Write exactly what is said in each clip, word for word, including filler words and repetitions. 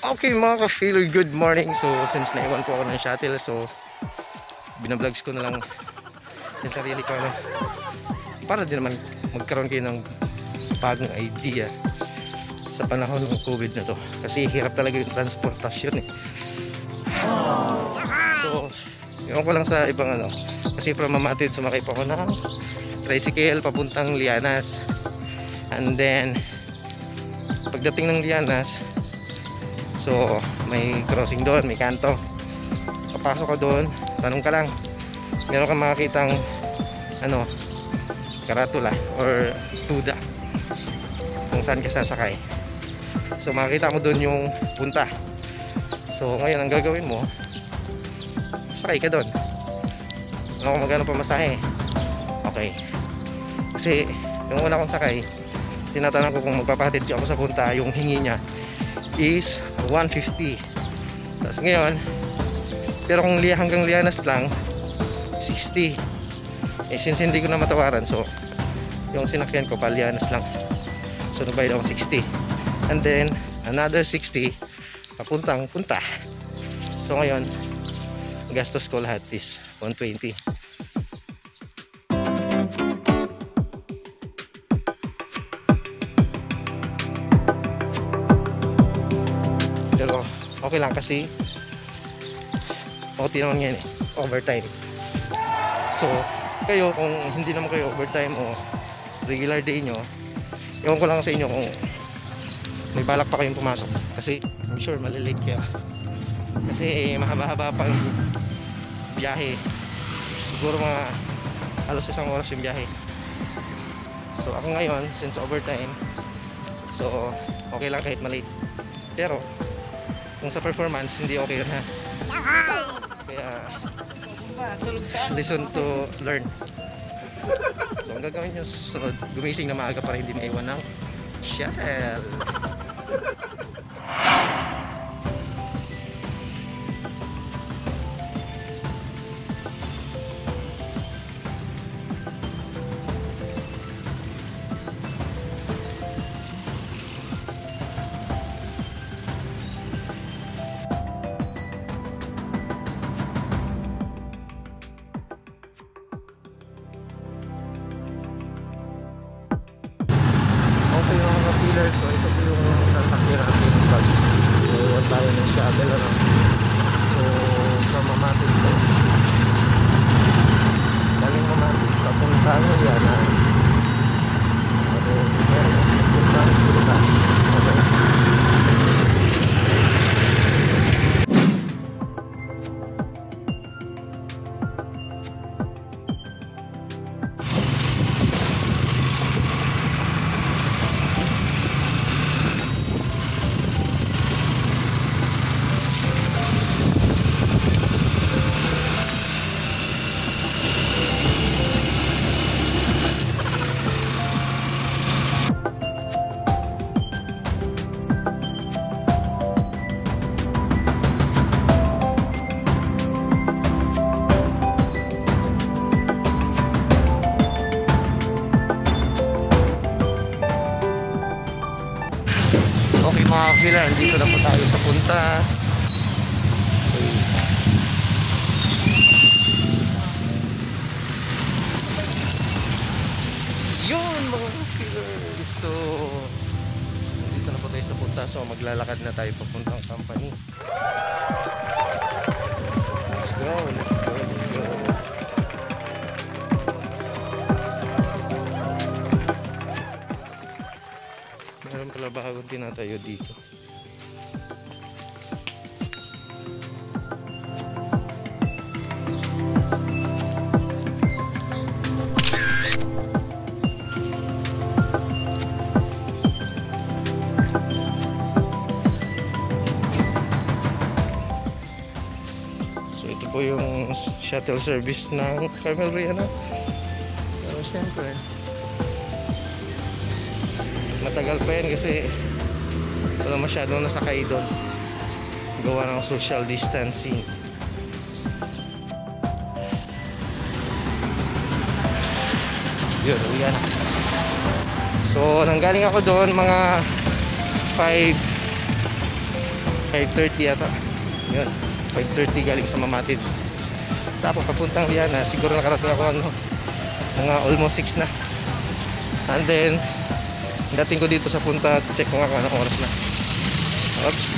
Okay mga ka-feeler, good morning. So since naiwan po ako ng shuttle, so binablogs ko na lang yung sarili ko, ano, para din naman magkaroon kayo ng bagong idea sa panahon ng COVID na to. Kasi hirap talaga yung transportasyon eh. So yun ko lang sa ibang ano, kasi from Mamatid sumakay pa ako ng tricycle papuntang Lianas. And then pagdating ng Lianas, so may crossing doon, may kanto. Papasok ka doon, tanong ka lang, meron kang makakitang ano, karatula or tuda kung saan ka sasakay. So makikita mo doon yung punta. So ngayon ang gagawin mo, sakay ka doon. Ano kung magkano pamasahe? Okay, kasi yung una kong sakay, tinatanong ko kung magpapatid ako sa punta, yung hingi niya is one fifty. Tapos ngayon, pero kung liya hanggang Lianas lang, sixty. Eh since hindi ko na matawaran, so yung sinakyan ko pa Lianas lang, so nabayad ako sixty. And then another sixty papuntang punta. So ngayon gastos ko lahat is one twenty. Pero okay lang kasi okay naman yan eh, overtime. So kayo kung hindi naman kayo overtime o regular day nyo, ewan ko lang sa inyo kung may balak pa kayong pumasok, kasi I'm sure malilate kayo kasi mahaba-haba pang biyahe, siguro mga halos isang oras yung biyahe. So ako ngayon since overtime, so okay lang kahit malate, pero kung sa performance hindi okay yun ha. Kaya listen to learn. So ang gagawin nyo susunod, gumising na maaga para hindi maiwan ng shuttle. Okay mga ka-feeler, so ito po yung sasakyan natin pag naiwan tayo ng shuttle, ano. So from Mamatid po, galing Mamatid papunta ng Lianas, so meron papunta ng punta. Okay. Okay mga ka-feeler, dito na po tayo sa punta. Okay. Yun mga ka-feeler, so dito na po tayo sa punta, so maglalakad na tayo papuntang company. Let's go, let's go, let's go. Meron pala bagong tinatayo dito. So ito po yung shuttle service ng Carmel Riana. Pero syempre matagal pa yan kasi wala masyadong nasakay doon, gawa ng social distancing. Yun, yan. So nanggaling ako doon mga five five thirty yata. Yun, five thirty galing sa Mamatid. Tapos papuntang Liana, siguro nakarating ako ano, mga almost six na. And then dating ko dito sa punta, check ko nga kung anong oras na. Oops.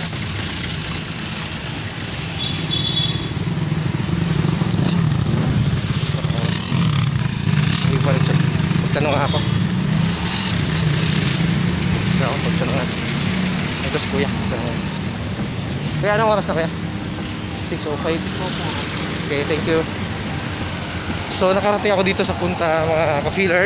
Hindi ko check. Magtanong ako. Ito ako magtanong. Ito si Kuya. Kuya, anong oras na kaya? six oh five. Okay, thank you. So nakarating ako dito sa punta mga ka-feeler.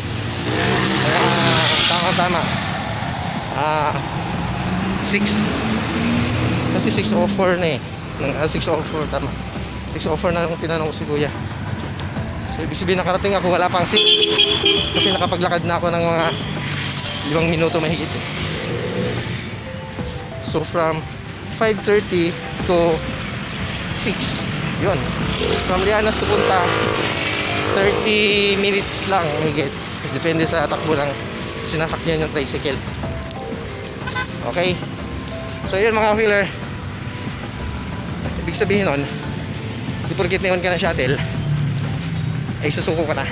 Uh, tama tama ah uh, six kasi six oh four na eh uh, six oh four tama six oh four na nung tinanong ko si Kuya. So ibig sabihin nakarating ako, wala pang six kasi nakapaglakad na ako ng mga limang minuto mahigit eh. So from five thirty to six, yun, from Lianas to punta thirty minutes lang mahigit. Depende sa takbo lang sinasakyan yung tricycle. Okay, so yun mga wheeler, ibig sabihin nun, di porkit niyon ka na shuttle ay susuko ka na.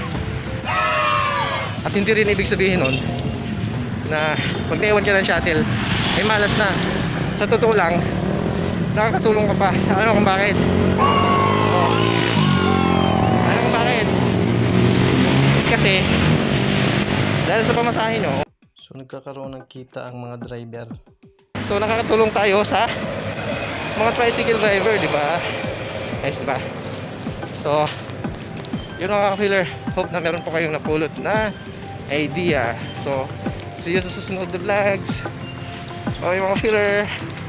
At hindi rin ibig sabihin nun na pag naiwan ka ng shuttle ay malas na. Sa totoo lang, nakakatulong ka pa. Alam mo kung bakit? Oh. Alam mo kung bakit? Kasi dahil sa pamasahe nyo, so nagkakaroon ng kita ang mga driver. So nakakatulong tayo sa mga tricycle driver, di ba? Nice, di ba? So yun mga ka-feeler, hope na meron po kayong napulot na idea. So see you sa susunod na vlogs. Okay mga ka-feeler.